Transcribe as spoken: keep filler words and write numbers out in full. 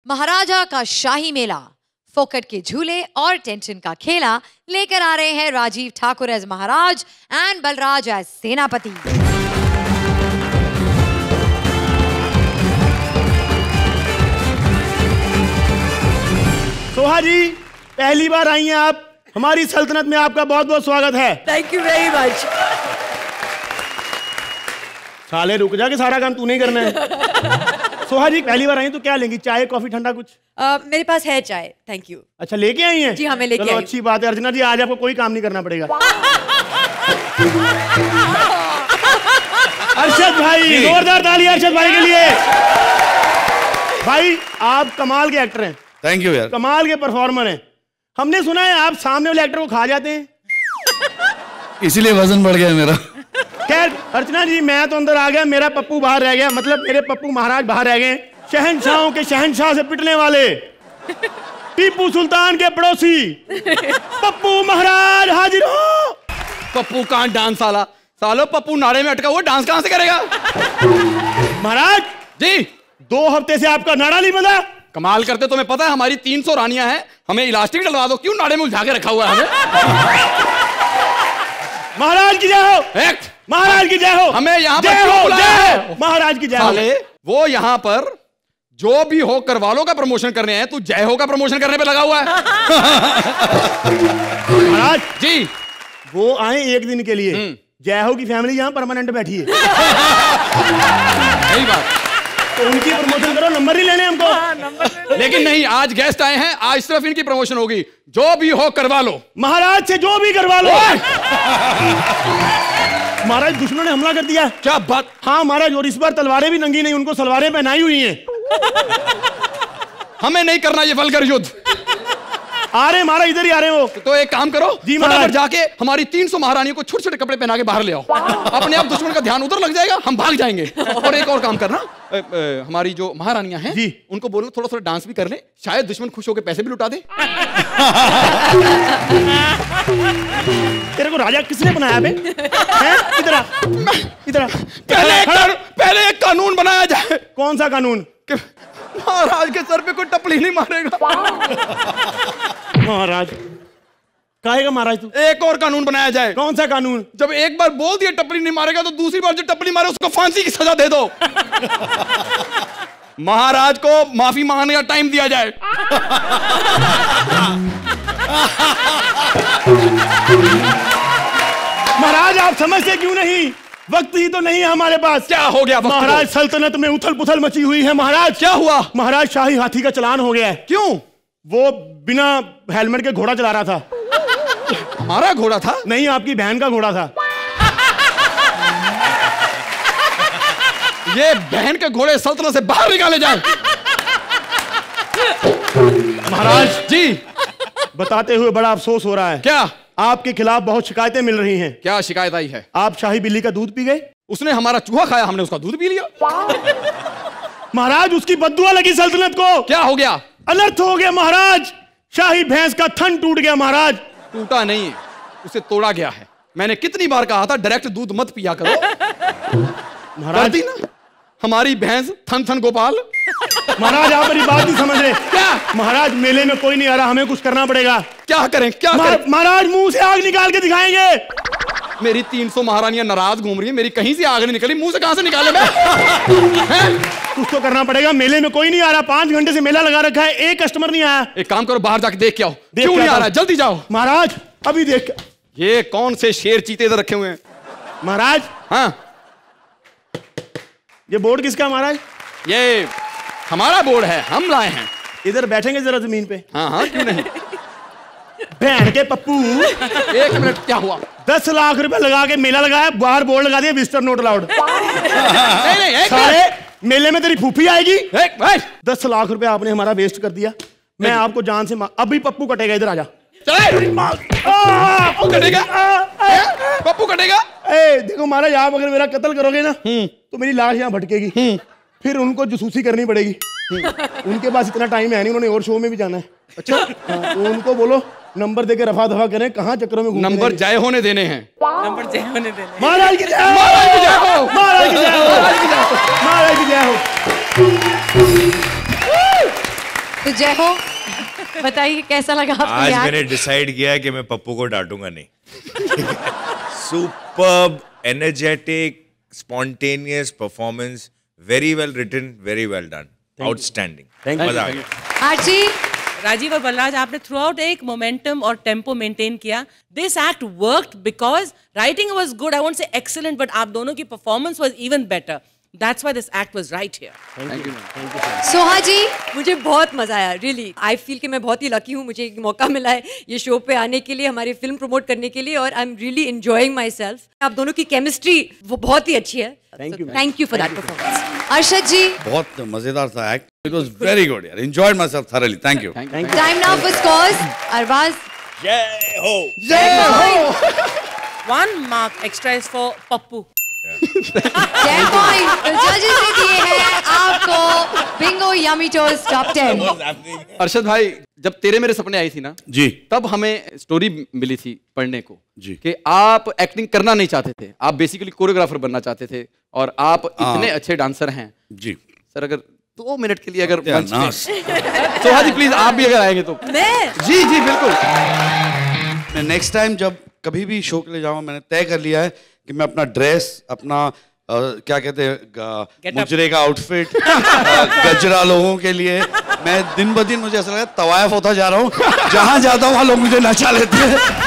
महाराजा का शाही मेला, फोकट के झूले और टेंशन का खेला लेकर आ रहे हैं राजीव ठाकुर एज महाराज एंड बलराज एज सेनापति। सोहा जी, पहली बार आई हैं आप, हमारी सल्तनत में आपका बहुत बहुत स्वागत है। Thank you very much. साले रुक जा, के सारा काम तू नहीं करना है। सोहा जी पहली बार आई तो क्या लेंगी, चाय कॉफी ठंडा कुछ? uh, मेरे पास है चाय, थैंक यू। अच्छा लेके आई हैं? जी हाँ, मैं लेके आई हूँ। अच्छी बात है अर्चना जी, आज आपको कोई काम नहीं करना पड़ेगा। अरशद भाई, जोरदार ताली अरशद भाई के लिए। भाई आप कमाल के एक्टर हैं। थैंक यू यार। कमाल के परफॉर्मर हैं। हमने सुना है आप सामने वाले एक्टर को खा जाते हैं, इसीलिए वजन बढ़ गया मेरा। खैर अर्चना जी, मैं तो अंदर आ गया, मेरा पप्पू बाहर रह गया, मतलब मेरे पप्पू महाराज बाहर रह गए। शहनशाहों के शहनशाह से पिटने वाले टीपू सुल्तान के पड़ोसी पप्पू महाराज हाजिर हो। पप्पू कहाँ डांस साला, सालो पप्पू नाड़े में अटका हुआ डांस कहाँ से करेगा? महाराज जी, दो हफ्ते से आपका नाड़ा नहीं बंधा। कमाल करते, तुम्हें पता है हमारी तीन सौ रानियां हैं, हमें इलास्टिक डलवा दो, क्यों नाड़े में उलझा के रखा हुआ है हमें? महाराज की जय हो, महाराज की जय हो। हमें यहाँ पर जय क्यों हो, बुलाया जय है? हो, महाराज की जय हो। साले वो यहाँ पर जो भी हो करवालों का प्रमोशन करने हैं, तू जय हो का प्रमोशन करने पे लगा हुआ है। महाराज जी, वो आए एक दिन के लिए, जय हो की फैमिली यहाँ परमानेंट बैठी है। यही बात, तो उनकी प्रमोशन करो, नंबर ही लेने हमको। हाँ, नंबर लेकिन नहीं, आज गेस्ट आए हैं, आज सिर्फ इनकी प्रमोशन होगी। जो भी हो करवा लो, महाराज से जो भी करवा लो। महाराज दुश्मनों ने हमला कर दिया। क्या बात? हाँ महाराज, और इस बार तलवारें भी नंगी नहीं, उनको सलवारें पहनाई हुई हैं। हमें नहीं करना ये वल्गर युद्ध। आ रहे महाराज, इधर ही आ रहे हो। तो एक काम करो, जी फटाफट महाराज। जाके हमारी तीन सौ महारानियों को छोटे छोटे कपड़े पहना के बाहर ले आओ। अपने आप दुश्मन का ध्यान उधर लग जाएगा, हम भाग जाएंगे। और एक और काम करना, अ, अ, हमारी जो महारानियां हैं जी, उनको बोलो थोड़ा थोड़ा डांस भी कर ले, शायद दुश्मन खुश होकर पैसे भी लुटा दे। तेरे को राजा किसने बनाया बे? इधर आ, इधर आ। पहले एक कानून, पहले एक कानून बनाया जाए। कौन सा कानून? महाराज के सर पे कोई टपली नहीं मारेगा। महाराज कहेगा महाराज तू? एक और कानून बनाया जाए। कौन सा कानून? जब एक बार बोल दिया टपली नहीं मारेगा, तो दूसरी बार जो टपली मारे उसको फांसी की सजा दे दो। महाराज को माफी मांगने का टाइम दिया जाए। महाराज आप समझते क्यों नहीं? वक्त ही तो नहीं है हमारे पास। क्या हो गया? महाराज सल्तनत में उथल पुथल मची हुई है। महाराज क्या हुआ? महाराज शाही हाथी का चलान हो गया है। क्यों? वो बिना हेलमेट के घोड़ा चला रहा था। हमारा घोड़ा था? नहीं, आपकी बहन का घोड़ा था। ये बहन के घोड़े सल्तनत से बाहर निकाले जाए। महाराज जी, बताते हुए बड़ा अफसोस हो रहा है। क्या? आपके खिलाफ बहुत शिकायतें मिल रही हैं। क्या शिकायत आई है? आप शाही बिल्ली का दूध पी गए। उसने हमारा चूहा खाया, हमने उसका दूध पी लिया। महाराज उसकी बद्दुआ लगी सल्तनत को। क्या हो गया? अनर्थ हो गया महाराज, शाही भैंस का थन टूट गया। महाराज टूटा नहीं है, उसे तोड़ा गया है। मैंने कितनी बार कहा था डायरेक्ट दूध मत पिया करो। महाराज ना, हमारी भैंस थन थन गोपाल। महाराज आप मेरी बात नहीं समझ रहे। क्या? महाराज मेले में कोई नहीं आ रहा, हमें कुछ करना पड़ेगा। क्या करें? क्या करें? महाराज मुंह से आग निकाल के दिखाएंगे। मेरी तीन सौ महारानियां नाराज घूम रही है, मेरी कहीं से आग नहीं निकली, मुंह से कहां से निकाले मैं? कुछ तो करना पड़ेगा। मेले में कोई नहीं आ रहा, पांच घंटे से मेला लगा रखा है, एक कस्टमर नहीं आया। एक काम करो, बाहर जाके देख के आओ। देख क्यों के नहीं आ आता रहा है? जल्दी जाओ। महाराज अभी देख। ये कौन से शेर चीते इधर रखे हुए हैं? महाराज हाँ, ये बोर्ड किसका है महाराज? ये हमारा बोर्ड है, हम लाए हैं। इधर बैठेंगे जरा जमीन पे। हाँ हाँ, क्यों नहीं। बहन के पप्पू, एक मिनट, क्या हुआ? दस लाख रुपए लगा के मेला लगाया, बाहर बोर्ड लगा दिया विजिटर नोट अलाउड। नहीं नहीं, एक सारे मेले में तेरी फूफी आएगी। एक भाई, दस लाख रुपए आपने हमारा वेस्ट कर दिया। मैं आपको जान से मा... अभी पप्पू कटेगा, इधर आजा। चले। पप्पू कटेगा? पप्पू कटेगा? ए देखो महाराज, आप अगर मेरा कत्ल करोगे ना तो मेरी लाश यहाँ भटकेगी, फिर उनको जसूसी करनी पड़ेगी। उनके पास इतना टाइम है नहीं, उन्होंने और शो में भी जाना है। अच्छा, हाँ, तो उनको बोलो नंबर देके रफा दफा करें, कहाँ चक्करों में घूमते नंबर जय होने देने हैं। नंबर जय होने देने। महाराज की जय हो, महाराज की जय हो, महाराज की जय हो, महाराज की जय हो, महाराज की जय हो। तो जय हो, बताइए कैसा लगा आपको आज ये मैंने act? डिसाइड किया है कि मैं पप्पू को डांटूंगा नहीं। Superb, energetic, spontaneous performance, very well written, very well done, outstanding, मजा आ गया। आरची, राजीव और बलराज, आपने थ्रू आउट एक मोमेंटम और टेम्पो मेंटेन किया। This act worked because writing was good, I won't say excellent, but आप दोनों की performance was even better. That's why this act was right here. Thank you Soha ji, मुझे बहुत मजा आया, रियली आई फील कि मैं बहुत ही लकी हूँ, मुझे एक मौका मिला है ये शो पे आने के लिए, हमारी फिल्म प्रमोट करने के लिए, और I am really enjoying myself. आप दोनों की केमिस्ट्री वो बहुत ही अच्छी है। Thank you, ma'am. Thank you for that performance. Arshad ji, बहुत मजेदार था act, it was very good यार, enjoyed myself thoroughly, thank you. Time now for scores. Arbaaz, जय हो। One mark extra is for Pappu. Ten point जजेस ने दिए हैं आपको bingo yummy toast top ten. Arshad भाई, जब तेरे मेरे सपने आई थी ना जी, तब हमें स्टोरी मिली थी पढ़ने को जी, कि आप एक्टिंग करना नहीं चाहते थे, आप बेसिकली कोरियोग्राफर बनना चाहते थे, और आप इतने अच्छे डांसर हैं जी। सर। अगर दो मिनट के लिए अगर या मंच नास। पे- सोहा जी प्लीज, आप भी अगर आएंगे तो। मैं जी जी बिल्कुल। मैं नेक्स्ट टाइम जब कभी भी शो के लिए जाऊँ, मैंने तय कर लिया है कि मैं अपना ड्रेस, अपना अ, क्या कहते हैं, ग- मुजरे का आउटफिट, गजरा लोगों के लिए, मैं दिन ब दिन मुझे ऐसा लगा तवायफ होता जा रहा हूँ, जहाँ जाता हूँ वहाँ लोग मुझे नचा लेते हैं।